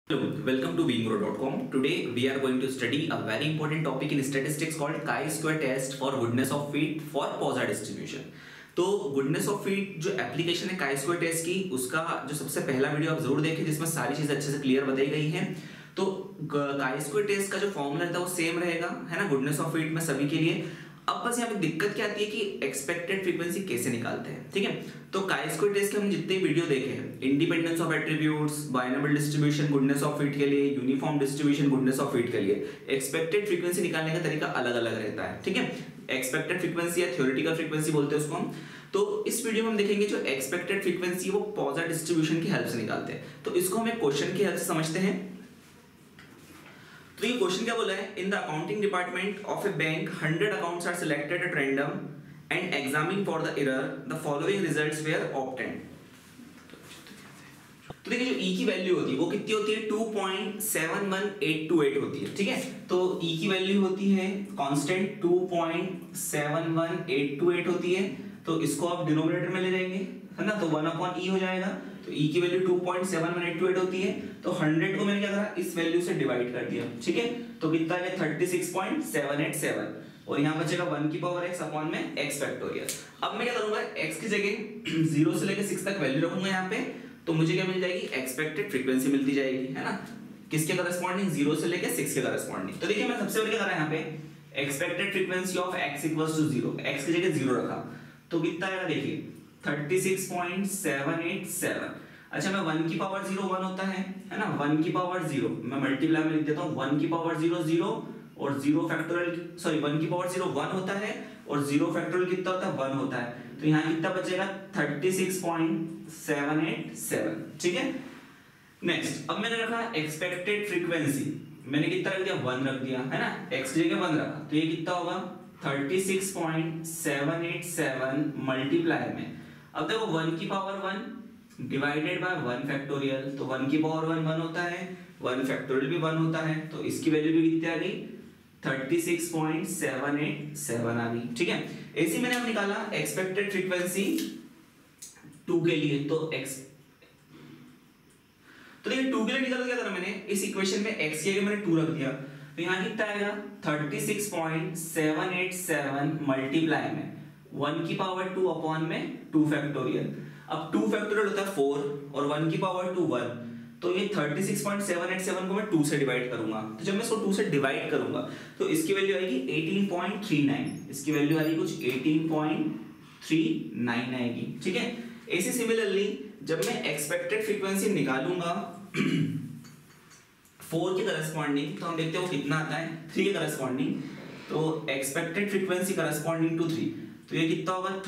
Hello, welcome to beingro.com. Today we are going to study a very important topic in statistics called chi-square test for goodness of fit for Poisson distribution. तो goodness of fit जो application है chi-square test की, उसका जो सबसे पहला video आप जरूर देखें जिसमें सारी चीजें अच्छे से क्लियर बताई गई हैं। तो chi-square टेस्ट का जो फॉर्मूला रहता है वो सेम रहेगा, है ना, goodness of fit में सभी के लिए। अब बस यहाँ पे दिक्कत क्या आती है कि एक्सपेक्टेड फ्रीक्वेंसी कैसे निकालते हैं, ठीक है। तो chi-square टेस्ट के हम जितने वीडियो देखे हैं, independence of attributes, binomial distribution goodness of fit के लिए, uniform distribution goodness of fit के लिए एक्सपेक्टेड फ्रीक्वेंसी निकालने का तरीका अलग अलग रहता है, ठीक है। एक्सपेक्टेड फ्रीक्वेंसी या थ्योरेटिकल फ्रीक्वेंसी बोलते हैं उसको हम। तो इस वीडियो में हम देखेंगे जो एक्सपेक्टेड फ्रीक्वेंसी वो पॉइसन डिस्ट्रीब्यूशन की हेल्प से निकालते हैं। तो इसको हम एक क्वेश्चन की हेल्प से समझते हैं। तो ये क्वेश्चन क्या बोला है, in the accounting department of a bank 100 accounts are selected at random and examine for the error, the following results were obtained. तो देखिए जो ई की वैल्यू होती है वो कितनी होती है, 2.71828 होती है, ठीक है। तो ई की वैल्यू होती है कांस्टेंट 2.71828 होती है। तो इसको आप डिनोमिनेटर में ले जाएंगे, है ना, तो 1/e हो जाएगा। तो e की वैल्यू 2.71828 होती है। तो 100 को मैंने क्या करा, इस वैल्यू से डिवाइड कर दिया, ठीक है। तो कितना है 36.787 और यहाँ बचेगा 1 की पावर x अपॉन में x फैक्टोरियल। अब मैं क्या करूंगा, x की जगह 0 से लेकर 6 तक वैल्यू रखूंगा यहाँ पे। तो मुझे क्या मिल जाएगी, एक्सपेक्टेड फ्रीक्वेंसी मिलती जाएगी, है ना, किसके करस्पॉन्डिंग, 0 से लेकर 6 के करस्पॉन्डिंग। तो देखिए मैं सबसे पहले क्या करा यहाँ पे, expected frequency of x equals to 0, x की जगह 0 रखा। तो कितना आएगा देखिए 36.787। अच्छा मैं 1 की पावर 0 1 होता है ना, 1 की पावर 0 मैं मल्टीप्लाई में लिख देता हूँ, 1 की पावर 0 0 और 0 फैक्टोरियल, सॉरी 1 की पावर 0 1 होता है और 0 फैक्टोरियल कितना होता है 1 होता है। तो यहाँ कितना बचेगा 36.787, ठीक है। नेक्स्ट अब मैंने रखा एक्सपेक्टेड फ्रीक्वेंसी, मैंने कितना रख दिया 1 रख दिया, है ना, x की जगह 1 रखा। तो ये कितना होगा 36.787 मल्टीप्लाई में, अब देखो 1 की पावर 1 डिवाइडेड बाय 1 फैक्टोरियल। तो 1 की पावर 1 होता है, 1 फैक्टोरियल भी 1 होता है। तो इसकी वैल्यू भी कितनी आ गई 36.787 आ गई, ठीक है। ऐसे मैंने अब निकाला एक्सपेक्टेड फ्रीक्वेंसी 2 के लिए। तो देखिए 2 के लिए निकाला, क्या करा मैंने, इस इक्वेशन में x की जगह मैंने 2 रख दिया। तो यहाँ कितना आएगा 36.787 मल्टीप्लाई में 1 की पावर 2 अपॉन में 2 फैक्टोरियल। अब 2 फैक्टोरियल होता है 4 और 1 की पावर 2 1। तो ये 36.787 को मैं 2 से डिवाइड करूंगा। तो जब मैं इसको 2 से डिवाइड करूंगा तो इसकी वैल्यू आएगी 18.39, इसकी वैल्यू आएगी कुछ 18.39 आएगी, ठीक है। ऐसे सिमिलरली जब मैं एक्सपेक्टेड फ्रीक्वेंसी निकालूंगा 4 के करस्पॉन्डिंग, तो हम देखते हैं वो कितना आता है 3 के करस्पॉन्डिंग। तो एक्सपेक्टेड फ्रीक्वेंसी करस्पॉन्डिंग टू 3, तो ये कितना होगा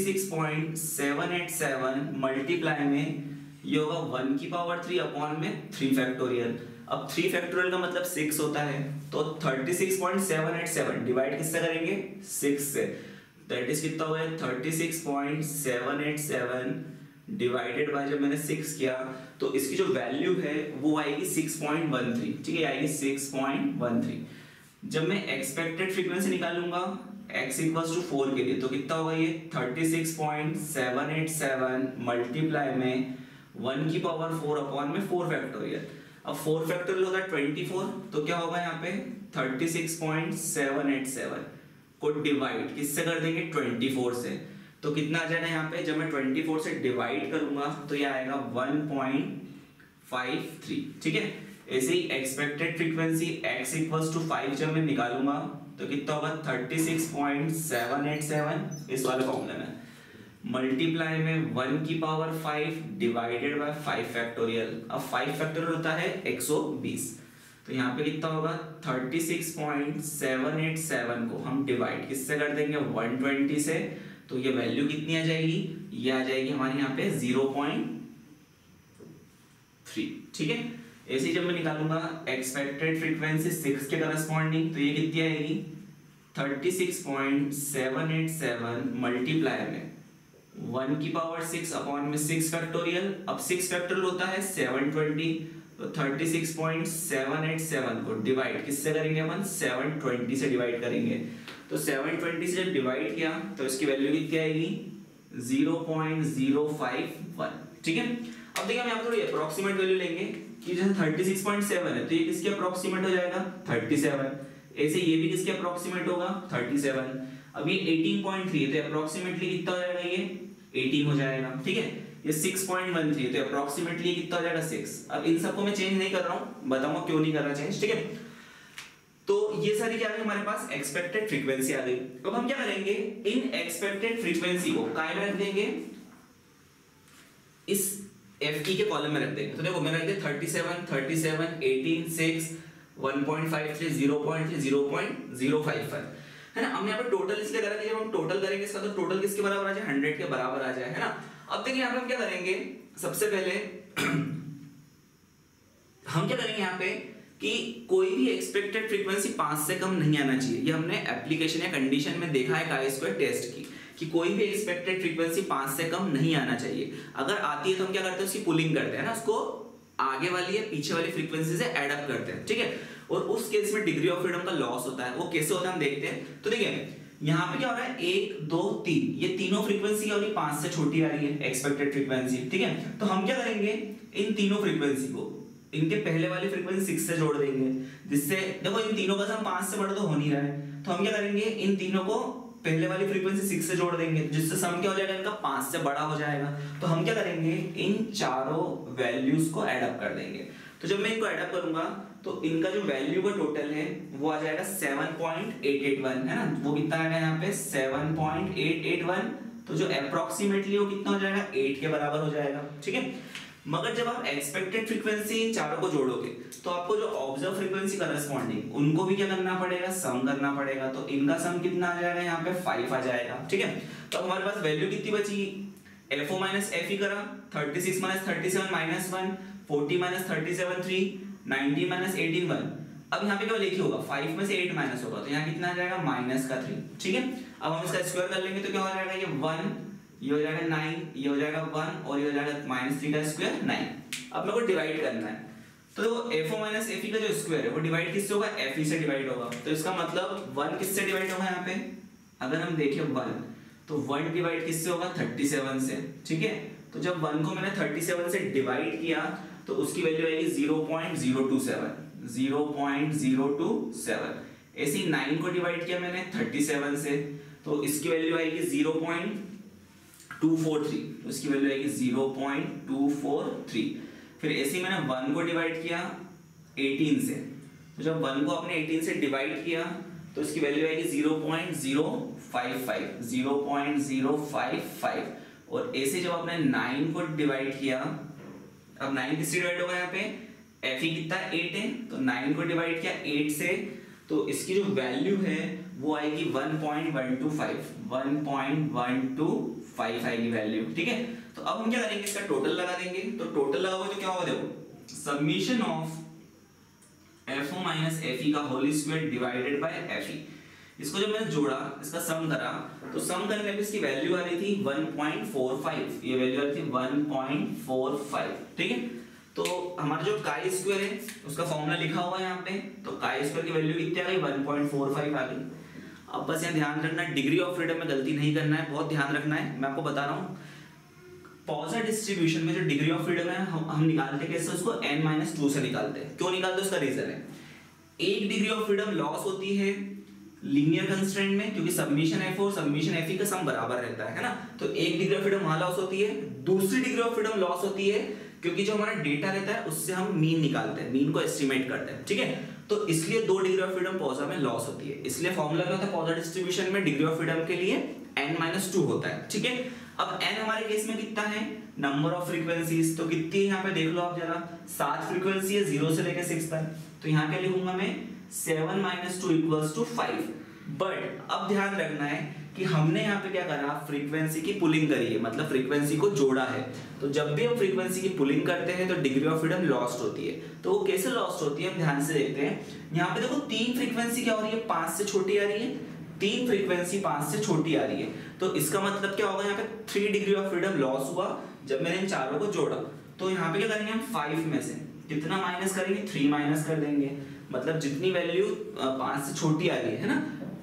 36.787 मल्टीप्लाई में ये होगा 1 की पावर 3 अपॉन में 3 फैक्टोरियल। अब 3 फैक्टोरियल का मतलब 6 होता है। तो 36.787 डिवाइड किससे करेंगे 6 से, दैट इज कितना हुआ 36.787 डिवाइडेड बाय, जब मैंने 6 किया तो इसकी जो वैल्यू है वो आएगी 6.13, ठीक है, आएगी 6.13। जब मैं एक्सपेक्टेड फ्रीक्वेंसी निकालूंगा x इक्वल्स टू 4 के लिए, तो कितना होगा ये 36.787 मल्टीप्लाई में 1 की पावर 4 अपॉन में 4 फैक्टोरियल। अब 4 फैक्टोरियल होगा 24, तो क्या होगा यहाँ पे 36.787 को डिवाइड किससे कर देंगे 24 से। तो कितना आ जाएगा यहाँ पे, जब मैं 24 से डिवाइड करूंगा तो ये आएगा 1.53, ठीक है। ऐसे ही expected frequency x equals to 5 जब मैं निकालूंगा तो कितना होगा 36.787 इस वाले फॉर्मूले में मल्टीप्लाई में 1 की पावर 5 डिवाइडेड बाय 5 फैक्टोरियल। अब 5 फैक्टोरियल होता है 120। तो यहाँ पे कितना होगा 36.787 को हम डिवाइड किससे कर देंगे 120 से। तो ये वैल्यू कितनी आ जाएगी, ये आ जाएगी हमारे यहाँ पे 0.3, ठीक है। ऐसे जब मैं निकालूंगा एक्सपेक्टेड फ्रीक्वेंसी 6 के करस्पॉन्डिंग, तो ये कितनी आएगी 36.787 मल्टीप्लाई में 1 की पावर 6 अपॉन में 6 फैक्टोरियल। अब 6 फैक्टोरियल होता है 720। तो 36.787 को डिवाइड किससे करेंगे अपन 720 से डिवाइड करेंगे। तो 720 से जब डिवाइड किया तो इसकी वैल्यू कितनी आएगी 0.051, ठीक है। अब देखिए हम यहाँ पर थोड़ी अप्रोक्सीमेट वैल्यू लेंगे कि जैसे 36.7 है तो ये किसके अप्रोक्सीमेट हो जाएगा 37, ऐसे ये भी किसके अप्रोक्सीमेट होगा 37। अब ये 18.3 है तो अप्रोक्सीमेटली कितना हो जाएगा ये 18 हो जाएगा, ठीक है। ये 6.13 है तो अप्रोक्सीमेटली कितना हो जाएगा 6। अब इन सबको मैं चेंज नहीं कर रहा हूं, बताऊंगा क्यों नहीं कर रहा चेंज, ठीक है। तो ये सारी क्या है हमारे पास एक्सपेक्टेड फ्रीक्वेंसी आ गई। अब हम क्या करेंगे, इन एक्सपेक्टेड फ्रीक्वेंसी को काय में रख देंगे, इस FE के कॉलम में रख देंगे। तो देखो मैंने रख दिया 37, 18, 6, 1.53, 0.3, 0.055 है ना। हमने यहाँ पे टोटल इसलिए करा कि जब हम टोटल करेंगे इसका तो टोटल किसके बराबर आ जाए 100 के बराबर आ जाए, है ना। अब देखिए यहाँ पे हम क्या करेंगे, सबसे पहले हम क्या करेंगे यहाँ पे कि कोई भी एक्सपेक्टेड फ्रीक्वेंसी 5 से कम नहीं आना चाहिए। ये हमने एप्लीकेशन या कंडीशन में देखा है काई स्क्वायर टेस्ट की कि कोई भी एक्सपेक्टेड फ्रीक्वेंसी 5 से कम नहीं आना चाहिए। अगर आती है तो हम क्या करते हैं, उसकी पुलिंग करते हैं ना, उसको आगे वाली या पीछे वाली फ्रीक्वेंसी से ऐड अप करते हैं, ठीक है। और उस केस में डिग्री ऑफ फ्रीडम का लॉस होता है। वो कैसे होता है हम देखते हैं। तो देखिए यहाँ पे क्या हो रहा है, 1, 2, 3 ये तीनों फ्रीक्वेंसी और ये 5 से छोटी आ रही है एक्सपेक्टेड फ्रीक्वेंसी, ठीक है। तो हम क्या करेंगे, इन तीनों फ्रीक्वेंसी को इनके पहले वाली फ्रीक्वेंसी 6 से जोड़ देंगे, जिससे देखो इन तीनों का सम 5 से बड़ा तो हो नहीं रहा है, तो हम क्या करेंगे, इन तीनों को पहले वाली फ्रीक्वेंसी 6 से जोड़ देंगे, जिससे सम क्या हो जाएगा, इनका 5 से बड़ा हो जाएगा। तो हम क्या करेंगे, इन चारों वैल्यूज को ऐड अप कर देंगे। तो जब मैं इनको ऐड अप करूंगा तो इनका जो वैल्यू का टोटल है वो आ जाएगा 7.881, है ना। वो कितना आएगा यहाँ पे 7.881, तो जो अप्रोक्सीमेटली वो कितना हो जाएगा 8 के बराबर हो जाएगा, ठीक है। मगर जब आप एक्सपेक्टेड फ्रीक्वेंसी इन चारों को जोड़ोगे तो आपको जो ऑब्जर्व फ्रीक्वेंसी करस्पॉन्डिंग उनको भी क्या करना पड़ेगा, सम करना पड़ेगा। तो इनका सम कितना आ जाएगा, यहाँ पे 5 आ जाएगा, ठीक है। तो हमारे पास वैल्यू कितनी बची, FO माइनस FE करा, 36 माइनस 37 माइनस 1, 40 माइनस 37 3, 90 माइनस 18 1। अब यहाँ पे क्या लिखी होगा, 5 में से 8 माइनस होगा तो यहाँ कितना आ जाएगा माइनस का 3, ठीक है। अब हम इसका स्क्वायर कर लेंगे तो क्या हो जाएगा, ये 1, ये हो जाएगा 9, ये हो जाएगा 1 और ये हो जाएगा -3 का स्क्वायर 9। अब मेरे को डिवाइड करना है तो FO माइनस FE का जो स्क्वायर है वो डिवाइड किससे होगा, FE से डिवाइड होगा। तो इसका मतलब 1 किससे डिवाइड होगा, यहाँ पे अगर हम देखें 1 तो 1 डिवाइड किससे होगा 37 से, ठीक है। तो जब 1 को मैंने 37 से डिवाइड किया तो उसकी वैल्यू आएगी 0.027, 0.027। ऐसे ही 9 को डिवाइड किया मैंने 37 से तो इसकी वैल्यू आएगी 0.243, तो इसकी वैल्यू आएगी 0.243। फिर ऐसे ही मैंने 1 को डिवाइड किया 18 से, तो जब 1 को आपने 18 से डिवाइड किया तो इसकी वैल्यू आएगी 0.055, 0.055। और ऐसे जब आपने 9 को डिवाइड किया, अब 9 किससे डिवाइड होगा, यहाँ पे FE कितना 8 है तो 9 को डिवाइड किया 8 से तो इसकी जो वैल्यू है वो आएगी 1.125, 1.125 आएगी वैल्यू, ठीक है। तो अब हम क्या करेंगे, इसका टोटल लगा देंगे। तो टोटल लगाओगे तो क्या होगा, देखो summation of FO minus FE का whole square divided by FE। इसको जब मैंने जोड़ा, इसका सम करा तो सम करने पे इसकी वैल्यू आ रही थी 1.45, ये वैल्यू आ रही थी 1.45, ठीक है। तो हमारा जो काई स्क्वायर है उसका फॉर्मूला लिखा हुआ है यहाँ पे, तो काई स्क्वायर की वैल्यू कितनी आ गई 1.45 आ गई। अब बस यहाँ ध्यान रखना, डिग्री ऑफ फ्रीडम में गलती नहीं करना है, बहुत ध्यान रखना है। मैं आपको बता रहा हूँ पॉजर डिस्ट्रीब्यूशन में जो डिग्री ऑफ फ्रीडम है हम निकालते कैसे, उसको n-2 से निकालते हैं। क्यों निकालते हैं, उसका रीजन है, एक डिग्री ऑफ फ्रीडम लॉस होती है लीनियर कंस्ट्रेंट में, क्योंकि सबमिशन FO और सबमिशन FE का सम बराबर रहता है ना। तो एक डिग्री ऑफ फ्रीडम वहां लॉस होती है, दूसरी डिग्री ऑफ फ्रीडम लॉस होती है क्योंकि जो हमारा डेटा रहता है उससे हम मीन निकालते हैं, मीन को एस्टिमेट करते हैं, ठीक है। तो इसलिए 2 डिग्री ऑफ फ्रीडम पॉजर में लॉस होती है। इसलिए फॉर्मूला क्या होता है पॉजर डिस्ट्रीब्यूशन में, डिग्री ऑफ फ्रीडम के लिए n-2 होता है, ठीक है। अब n हमारे केस में कितना है, नंबर ऑफ फ्रीक्वेंसीज, तो कितनी है यहाँ पे देख लो आप जरा, 7 फ्रीक्वेंसी है 0 से लेकर 6 तक। तो यहाँ क्या लिखूंगा मैं 7 - 2 = 5। बट अब ध्यान रखना है कि हमने यहाँ पे क्या करा, फ्रीक्वेंसी की पुलिंग करी है, मतलब फ्रीक्वेंसी को जोड़ा है। तो जब भी हम फ्रीक्वेंसी की पुलिंग करते हैं तो डिग्री ऑफ फ्रीडम लॉस्ट होती है। तो वो कैसे लॉस्ट होती है हम ध्यान से देखते हैं। यहाँ पे देखो 3 फ्रीक्वेंसी क्या हो रही है, 5 से छोटी आ रही है, 3 फ्रीक्वेंसी 5 से छोटी आ रही है। तो इसका मतलब क्या होगा, यहाँ पे 3 डिग्री ऑफ फ्रीडम लॉस हुआ जब मैंने इन चारों को जोड़ा। तो यहाँ पे क्या करेंगे हम 5 में से कितना माइनस करेंगे, 3 माइनस कर देंगे, मतलब जितनी वैल्यू 5 से छोटी आ रही है ना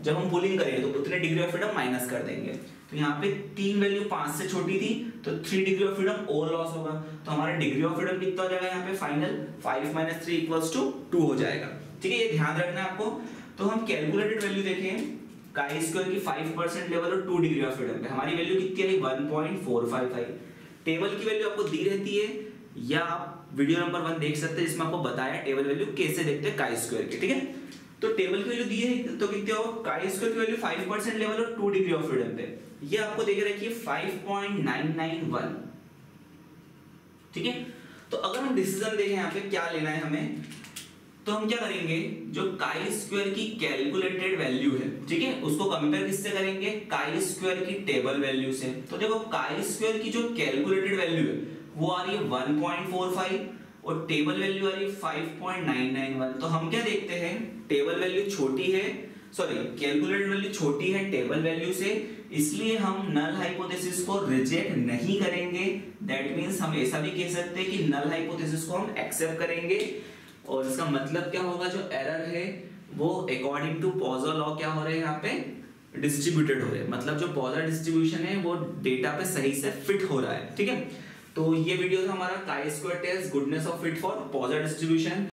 जब हम पुलिंग करेंगे तो उतने डिग्री ऑफ फ्रीडम माइनस कर देंगे। तो यहाँ पे 3 वैल्यू 5 से छोटी थी तो 3 डिग्री ऑफ फ्रीडम और लॉस होगा। तो हमारा डिग्री ऑफ फ्रीडम कितना हो जाएगा यहाँ पे फाइनल 5 - 3 = 2 हो जाएगा। ठीक है, ये ध्यान रखना है आपको। तो हम कैलकुलेटेड वैल्यू देखें काई स्क्वायर की 5% लेवल और 2 डिग्री ऑफ फ्रीडम पे हमारी वैल्यू कितनी आई 1.455। टेबल की वैल्यू आपको दी रहती है या आप वीडियो नंबर 1 देख सकते हैं जिसमें आपको बताया टेबल वैल्यू कैसे देखते हैं काई स्क्वायर की। ठीक है, तो टेबल की वैल्यू दी है तो कितनी होगा काई स्क्वायर की वैल्यू 5% लेवल और 2 डिग्री ऑफ फ्रीडम पे ये आपको देके रखी है 5.991। ठीक है, तो अगर हम डिसीजन देखें यहाँ पे क्या लेना है हमें, तो हम क्या करेंगे जो काई स्क्वायर की कैलकुलेटेड वैल्यू है, ठीक है, उसको कंपेयर किससे करेंगे काई स्क्वायर की टेबल वैल्यू से। तो देखो काई स्क्वायर की जो कैलकुलेटेड वैल्यू है वो आ रही है 1.45 और टेबल वैल्यू आ रही है 5.991। तो हम क्या देखते हैं टेबल वैल्यू छोटी है, सॉरी कैलकुलेटेड वैल्यू छोटी है टेबल वैल्यू से, इसलिए हम नल हाइपोथेसिस को रिजेक्ट नहीं करेंगे। दैट मींस हम ऐसा भी कह सकते हैं कि नल हाइपोथेसिस को हम एक्सेप्ट करेंगे और इसका मतलब क्या होगा जो एरर है वो अकॉर्डिंग टू पॉजर लॉ क्या हो रहे हैं यहाँ पे डिस्ट्रीब्यूटेड हो रहे हैं, मतलब जो पॉजर डिस्ट्रीब्यूशन है वो डेटा पे सही से फिट हो रहा है। ठीक है, तो ये वीडियो था हमारा chi square test goodness of fit for Poisson distribution.